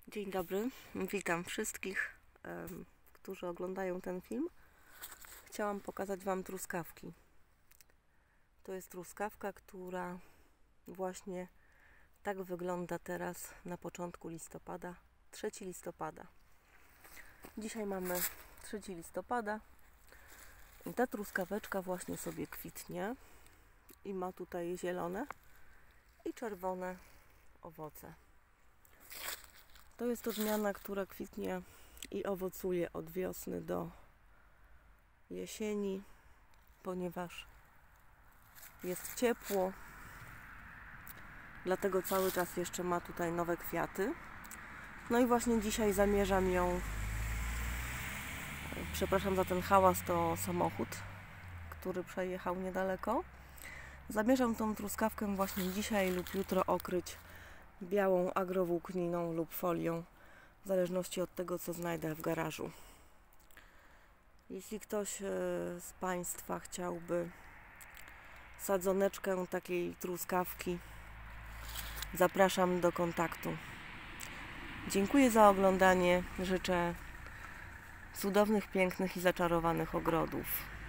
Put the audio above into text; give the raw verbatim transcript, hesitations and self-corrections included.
Dzień dobry, witam wszystkich, um, którzy oglądają ten film. Chciałam pokazać Wam truskawki. To jest truskawka, która właśnie tak wygląda teraz na początku listopada, trzeciego listopada. Dzisiaj mamy trzeciego listopada i ta truskaweczka właśnie sobie kwitnie i ma tutaj zielone i czerwone owoce. To jest odmiana, która kwitnie i owocuje od wiosny do jesieni, ponieważ jest ciepło, dlatego cały czas jeszcze ma tutaj nowe kwiaty. No i właśnie dzisiaj zamierzam ją, przepraszam za ten hałas, to samochód, który przejechał niedaleko. Zamierzam tą truskawkę właśnie dzisiaj lub jutro okryć białą agrowłókniną lub folią, w zależności od tego, co znajdę w garażu. Jeśli ktoś z Państwa chciałby sadzoneczkę takiej truskawki, zapraszam do kontaktu. Dziękuję za oglądanie. Życzę cudownych, pięknych i zaczarowanych ogrodów.